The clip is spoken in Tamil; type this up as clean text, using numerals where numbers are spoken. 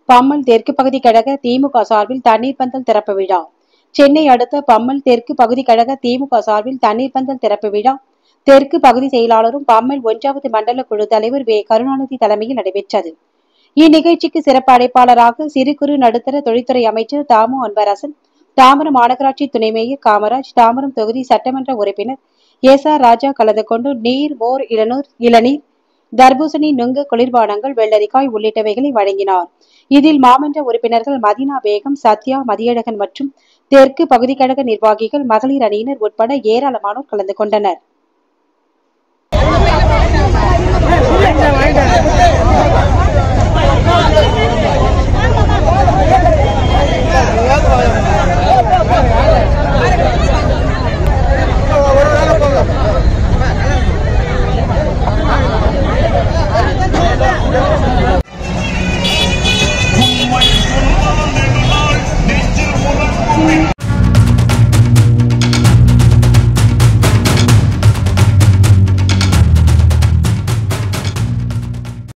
பம்மல் தெற்கு பகுதி கழக திமுக சார்பில் தண்ணீர் பந்தல் திறப்பு விழா. சென்னை அடுத்த பம்மல் தெற்கு பகுதி கழக திமுக சார்பில் தண்ணீர் பந்தல் திறப்பு விழா தெற்கு பகுதி செயலாளரும் பம்மல் 1வது மண்டல குழு தலைவர் வே. கருணாநிதி தலைமையில் நடைபெற்றது. இந்நிகழ்ச்சிக்கு சிறப்பு அழைப்பாளராக சிறு குறு நடுத்தர தொழில்துறை அமைச்சர் தாமு அன்பரசன், தாம்பரம் மாநகராட்சி துணை மேயர் காமராஜ், தாம்பரம் தொகுதி சட்டமன்ற உறுப்பினர் எஸ். ஆர். ராஜா கலந்து கொண்டு நீர், மோர், இளநீர், தர்பூசணி, நுங்கு, குளிர்பானங்கள், வெள்ளரிக்காய் உள்ளிட்டவைகளை வழங்கினார். இதில் மாமன்ற உறுப்பினர்கள் மதீனா பேகம், சத்யா, மதியழகன் மற்றும் தெற்கு பகுதி கழக நிர்வாகிகள், மகளிர் அணியினர் உட்பட ஏராளமானோர் கலந்து கொண்டனர்.